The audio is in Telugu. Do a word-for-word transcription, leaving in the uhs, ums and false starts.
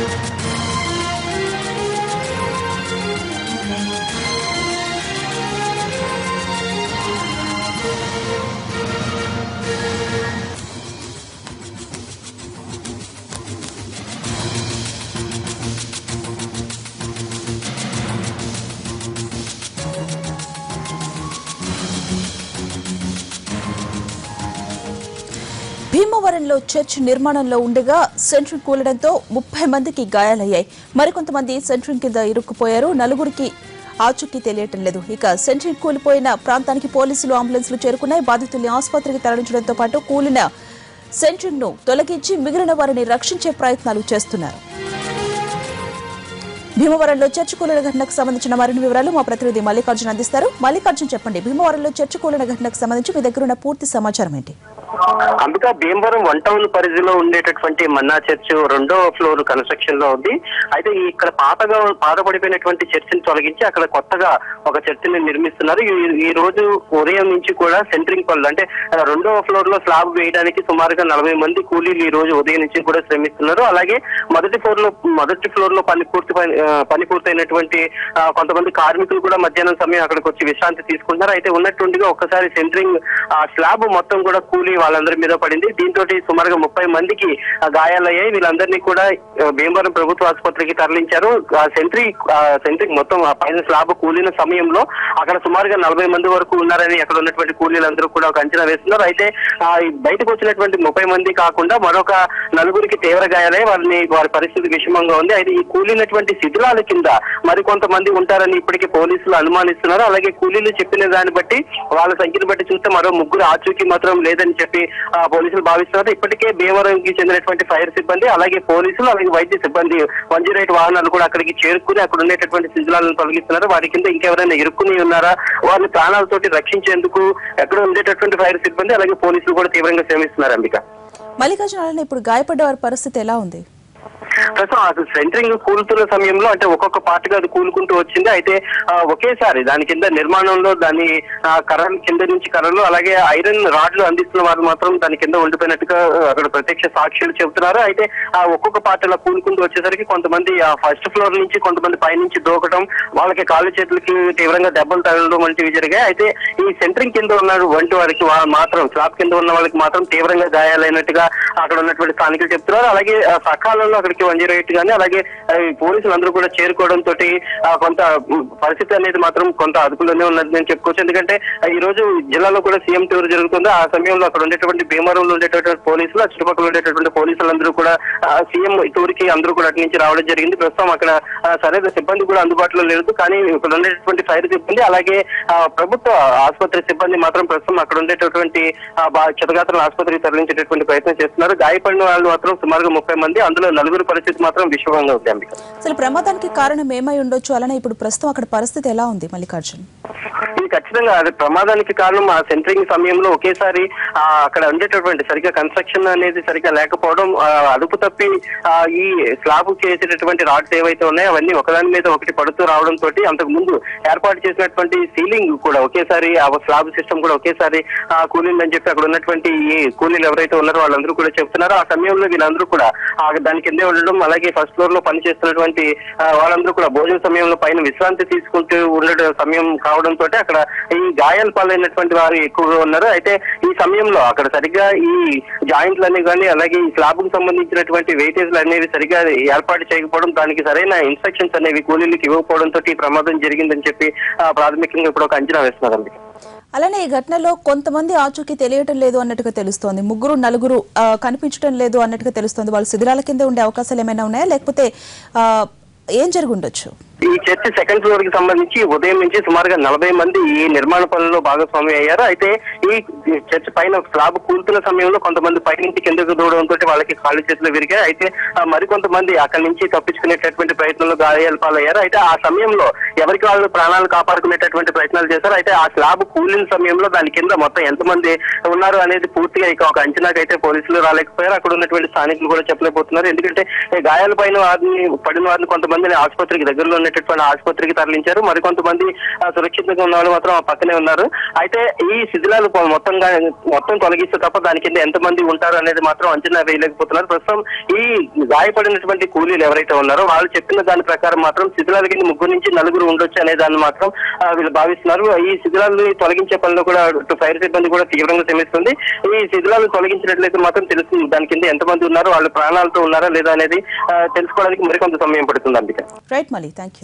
భీమవరంలో చర్చ్ నిర్మాణంలో ఉండగా సెంట్రింగ్ కూలడంతో ముప్పై మందికి గాయాలయ్యాయి. మరికొంతమంది సెంట్రింగ్ కింద ఇరుక్కుపోయారు. నలుగురికి ఆచూకీ తెలియటం లేదు. ఇక సెంట్రింగ్ కూలిపోయిన ప్రాంతానికి పోలీసులు అంబులెన్స్లు చేరుకున్నాయి. బాధితుల్ని ఆసుపత్రికి తరలించడంతో పాటు కూలిన సెంట్రింగ్ ను తొలగించి మిగిలిన వారిని రక్షించే ప్రయత్నాలు చేస్తున్నారు. భీమవరంలో చర్చ్ కూలిన ఘటనకు సంబంధించిన మరిన్ని వివరాలు మా ప్రతినిధి మల్లికార్జున్ అందిస్తారు. మల్లికార్జున్, చెప్పండి, భీమవరంలో చర్చ్ కూలిన ఘటనకు సంబంధించి మీ దగ్గర ఉన్న పూర్తి సమాచారం ఏంటి? అంబికా, భీమవరం వన్ టౌన్ పరిధిలో ఉండేటటువంటి మన్నా చర్చ్ రెండో ఫ్లోర్ కన్స్ట్రక్షన్ లో ఉంది. అయితే ఇక్కడ పాతగా పాతపడిపోయినటువంటి చర్చిని తొలగించి అక్కడ కొత్తగా ఒక చర్చిని నిర్మిస్తున్నారు. ఈ రోజు ఉదయం నుంచి కూడా సెంట్రింగ్ పనులు, అంటే రెండో ఫ్లోర్ లో స్లాబ్ వేయడానికి సుమారుగా నలభై మంది కూలీలు ఈ రోజు ఉదయం నుంచి కూడా శ్రమిస్తున్నారు. అలాగే మొదటి ఫ్లోర్ లో మొదటి ఫ్లోర్ లో పని పూర్తి పని పూర్తయినటువంటి కొంతమంది కార్మికులు కూడా మధ్యాహ్నం సమయం అక్కడికి వచ్చి విశ్రాంతి తీసుకుంటున్నారు. అయితే ఉన్నట్టుండిగా ఒక్కసారి సెంట్రింగ్ స్లాబ్ మొత్తం కూడా కూలీ వాళ్ళందరి మీద పడింది. దీంతో సుమారుగా ముప్పై మందికి గాయాలయ్యాయి. వీళ్ళందరినీ కూడా భీమవరం ప్రభుత్వ ఆసుపత్రికి తరలించారు. సెంట్రీ సెంట్రింగ్ మొత్తం పైన స్లాబ్ కూలిన సమయంలో అక్కడ సుమారుగా నలభై మంది వరకు ఉన్నారని అక్కడ ఉన్నటువంటి కూలీలందరూ కూడా ఒక అంచనా వేస్తున్నారు. అయితే బయటకు వచ్చినటువంటి ముప్పై మంది కాకుండా మరొక నలుగురికి తీవ్ర గాయాలయ్యాయి. వారిని వారి పరిస్థితి విషమంగా ఉంది. అయితే ఈ కూలినటువంటి శిథిలాల కింద మరికొంతమంది ఉంటారని ఇప్పటికే పోలీసులు అనుమానిస్తున్నారు. అలాగే కూలీలు చెప్పిన దాన్ని బట్టి వాళ్ళ సంఖ్యను బట్టి చూస్తే మరో ముగ్గురు ఆచూకీ మాత్రం లేదని చెప్పి పోలీసులు భావిస్తున్నారు. ఇప్పటికే భీమవరంకి చెందినటువంటి ఫైర్ సిబ్బంది, అలాగే పోలీసులు, అలాగే వైద్య సిబ్బంది వన్ జీరో ఎయిట్ వాహనాలు కూడా అక్కడికి చేరుకుని అక్కడ ఉండేటటువంటి శిథిలాలను తొలగిస్తున్నారు. వారి కింద ఇంకెవరైనా ఇరుక్కుని ఉన్నారా, వారిని ప్రాణాలతోటి రక్షించేందుకు ఎక్కడ ఉండేటటువంటి ఫైర్ సిబ్బంది అలాగే పోలీసులు కూడా తీవ్రంగా శ్రమిస్తున్నారు. అంబిక, మల్లికార్జున, ఇప్పుడు గాయపడ్డ వారి పరిస్థితి ఎలా ఉంది? ప్రస్తుతం అది సెంట్రింగ్ కూలుతున్న సమయంలో అంటే ఒక్కొక్క పార్ట్గా అది కూలుకుంటూ వచ్చింది. అయితే ఒకేసారి దాని కింద నిర్మాణంలో దాని కర్రల కింద నుంచి కర్రలు అలాగే ఐరన్ రాడ్లు అందిస్తున్న వారు మాత్రం దాని కింద ఉండిపోయినట్టుగా అక్కడ ప్రత్యక్ష సాక్షులు చెబుతున్నారు. అయితే ఆ ఒక్కొక్క పార్ట్ ఇలా కూలుకుంటూ వచ్చేసరికి కొంతమంది ఆ ఫస్ట్ ఫ్లోర్ నుంచి కొంతమంది పైనుంచి దూకడం, వాళ్ళకి కాళ్ళు చేతులకి తీవ్రంగా దెబ్బలు తగలడం వంటివి జరిగాయి. అయితే ఈ సెంట్రింగ్ కింద ఉన్న వంటి వారికి మాత్రం స్లాబ్ కింద ఉన్న వాళ్ళకి మాత్రం తీవ్రంగా గాయాలైనట్టుగా అక్కడ ఉన్నటువంటి స్థానికులు చెప్తున్నారు. అలాగే సకాలంలో అక్కడికి వన్ జీరో ఎయిట్ గానీ అలాగే పోలీసులు అందరూ కూడా చేరుకోవడంతో కొంత పరిస్థితి అనేది మాత్రం కొంత అదుపులోనే ఉన్నది నేను చెప్పుకోవచ్చు. ఎందుకంటే ఈ రోజు జిల్లాలో కూడా సీఎం టూర్ జరుగుతుంది. ఆ సమయంలో అక్కడ ఉండేటువంటి భీమవరంలో ఉండేటటువంటి పోలీసులు, చుట్టుపక్కల ఉండేటటువంటి పోలీసులందరూ కూడా సీఎం టూర్ కి అందరూ కూడా అటు నుంచి రావడం జరిగింది. ప్రస్తుతం అక్కడ సరైన సిబ్బంది కూడా అందుబాటులో లేదు. కానీ ఇక్కడ ఉండేటటువంటి ఫైర్ సిబ్బంది అలాగే ప్రభుత్వ ఆసుపత్రి సిబ్బంది మాత్రం ప్రస్తుతం అక్కడ ఉండేటటువంటి క్షతగాత్రుల ఆసుపత్రికి తరలించేటటువంటి ప్రయత్నం చేస్తున్నారు. గాయపడిన వాళ్ళు మాత్రం సుమారుగా ముప్పై మంది, అందులో నలుగురు పరిస్థితి మాత్రం విషమంగా ఉంది. అంబిక, అసలు ప్రమాదానికి కారణం ఏమై ఉండొచ్చు, అలానే ఇప్పుడు ప్రస్తుతం అక్కడ పరిస్థితి ఎలా ఉంది మల్లికార్జున్? ఖచ్చితంగా అది ప్రమాదానికి కారణం ఆ సెంట్రింగ్ సమయంలో ఒకేసారి అక్కడ ఉండేటటువంటి సరిగ్గా కన్స్ట్రక్షన్ అనేది సరిగ్గా లేకపోవడం, అదుపు తప్పి ఈ స్లాబ్ చేసేటటువంటి రాడ్స్ ఏవైతే ఉన్నాయో అవన్నీ ఒకదాని మీద ఒకటి పడుతూ రావడం తోటి అంతకు ముందు ఏర్పాటు చేసినటువంటి సీలింగ్ కూడా ఒకేసారి ఆ స్లాబ్ సిస్టమ్ కూడా ఒకేసారి కూలిందని చెప్పి అక్కడ ఉన్నటువంటి ఈ కూలీలు ఎవరైతే ఉన్నారో వాళ్ళందరూ కూడా చెప్తున్నారు. ఆ సమయంలో వీళ్ళందరూ కూడా దాని కిందే ఉండడం, అలాగే ఫస్ట్ ఫ్లోర్ లో పనిచేస్తున్నటువంటి వాళ్ళందరూ కూడా భోజన సమయంలో పైన విశ్రాంతి తీసుకుంటూ ఉండడం సమయం కావడంతో అక్కడ ఈ గాయాల పాలైనటువంటి వారు ఎక్కువగా ఉన్నారు. అయితే ఈ సమయంలో అక్కడ సరిగ్గా ఈ జాయింట్లు అనేవి కానీ అలాగే ఈ స్లాబ్ కు సంబంధించినటువంటి వెయిటేజ్లు అనేవి సరిగ్గా ఏర్పాటు చేయకపోవడం, దానికి సరైన ఇన్స్ట్రక్షన్స్ అనేవి కూలీలకు ఇవ్వకపోవడంతో ఈ ప్రమాదం జరిగిందని చెప్పి ప్రాథమికంగా ఇప్పుడు ఒక అంచనా వేస్తున్నారు. అలానే ఈ ఘటనలో కొంతమంది ఆచూకీ తెలియటం లేదు అన్నట్టుగా తెలుస్తోంది. ముగ్గురు నలుగురు కనిపించడం లేదు అన్నట్టుగా తెలుస్తోంది. వాళ్ళు శిథిలాల కింద ఉండే అవకాశాలు ఏమైనా ఉన్నాయా, లేకపోతే ఏం జరిగి ఉండొచ్చు? ఈ చర్చి సెకండ్ ఫ్లోర్ కి సంబంధించి ఉదయం నుంచి సుమారుగా నలభై మంది ఈ నిర్మాణ పనుల్లో భాగస్వామి అయ్యారు. అయితే ఈ చర్చి పైన స్లాబ్ కూలుతున్న సమయంలో కొంతమంది పైనుంచి కిందకు దూడడంతో వాళ్ళకి కాళ్ళు చేతులు విరిగాయి. అయితే మరికొంతమంది అక్కడి నుంచి తప్పించుకునేటటువంటి ప్రయత్నంలో గాయాల పాలయ్యారు. అయితే ఆ సమయంలో ఎవరికి వాళ్ళు ప్రాణాలు కాపాడుకునేటటువంటి ప్రయత్నాలు చేశారు. అయితే ఆ స్లాబ్ కూలిన సమయంలో దాని కింద మొత్తం ఎంతమంది ఉన్నారు అనేది పూర్తిగా ఇక ఒక అంచనాకైతే పోలీసులు రాలేకపోయారు. అక్కడ ఉన్నటువంటి స్థానికులు కూడా చెప్పలేకపోతున్నారు. ఎందుకంటే గాయాల పైన వారిని పడిన వారిని కొంతమందిని ఆసుపత్రికి దగ్గరలో ఉండేటటువంటి ఆసుపత్రికి తరలించారు. మరికొంతమంది సురక్షితంగా ఉన్న వాళ్ళు మాత్రం పక్కనే ఉన్నారు. అయితే ఈ శిథిలాలు మొత్తంగా మొత్తం తొలగిస్తే తప్ప దాని కింద ఎంతమంది ఉంటారు అనేది మాత్రం అంచనా వేయలేకపోతున్నారు. ప్రస్తుతం ఈ గాయపడినటువంటి కూలీలు ఎవరైతే ఉన్నారో వాళ్ళు చెప్పిన దాని ప్రకారం మాత్రం శిథిలాల కింద ముగ్గురు నుంచి నలుగురు ఉండొచ్చు అనే దాన్ని మాత్రం వీళ్ళు భావిస్తున్నారు. ఈ శిథిలాలను తొలగించే పనిలో కూడా ఫైర్ సిబ్బంది కూడా తీవ్రంగా శ్రమిస్తుంది. ఈ శిథిలాలను తొలగించినట్లయితే మాత్రం తెలుస్తుంది దాని కింద ఎంతమంది ఉన్నారో, వాళ్ళు ప్రాణాలతో ఉన్నారా లేదా అనేది తెలుసుకోవడానికి మరికొంత సమయం పడుతుంది. అందుకే రైట్ మళ్ళీ థ్యాంక్ యూ.